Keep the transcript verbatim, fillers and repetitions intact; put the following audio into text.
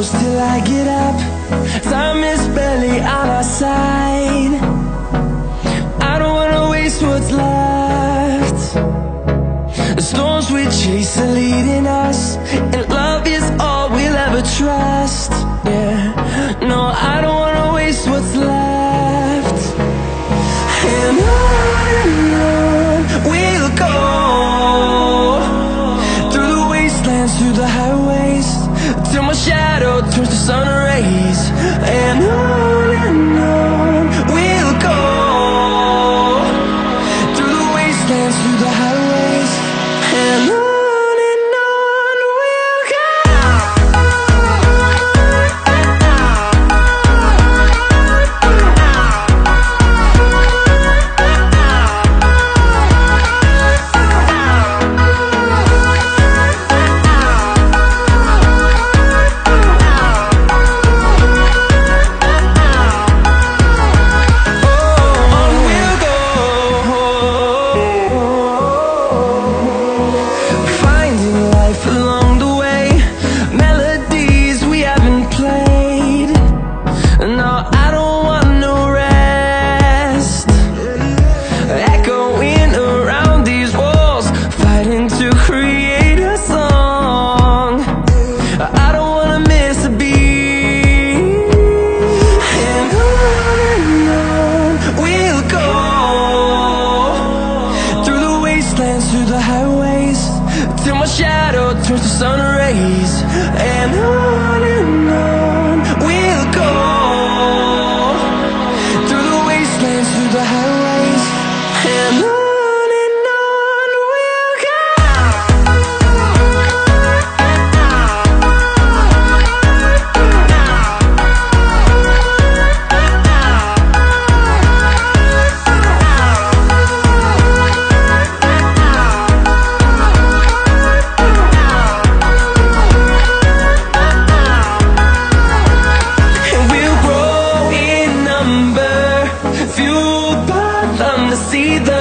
close till I get up. Time is barely on our side. I don't wanna waste what's left. The storms we chase are leading us, and love is all we'll ever trust. Yeah, no, I don't wanna waste what's left. And on and on we'll go, through the wastelands, through the highways, till my shadow turns to sun rays. And on and on we'll go, through the wastelands, through the highways, and on. Through the highways, till my shadow turns to sun rays. And on and on we'll go, through the wastelands, through the highways, and on. Fueled by them to see the